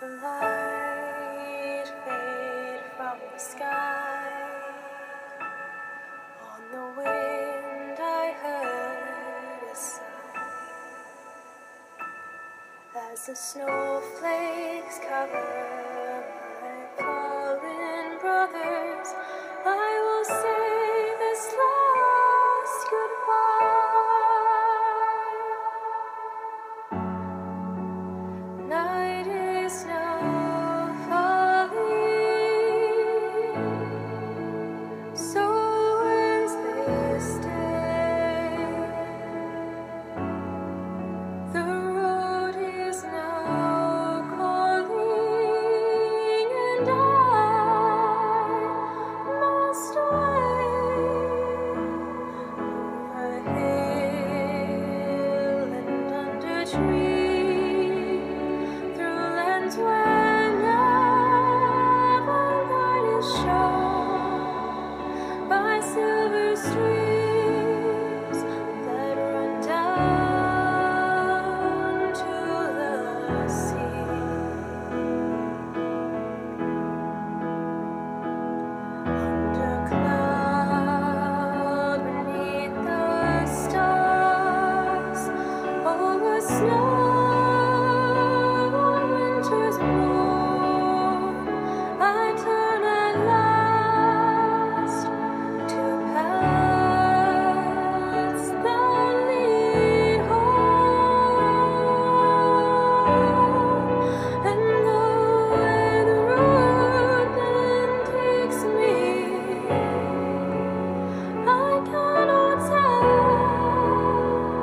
light fade from the sky. On the wind I heard a sigh, as the snowflakes cover my fallen brothers. I will say this last goodbye. Night is now falling, so ends this day. The road is now calling, and I must away over hill and under tree, through lands where never light is shown, by silver streams that run down to the sea. Under cloud, beneath the stars, over snow on winter's morn, I turn at last to paths that lead home, and though where the road then takes me, I cannot tell.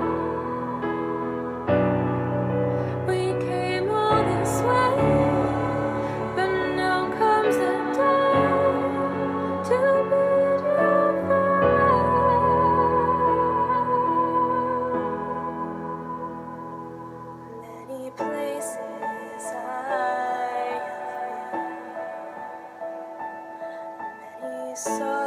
We came all this way, but now comes the day to bid you farewell. Many places I have been, many sorrows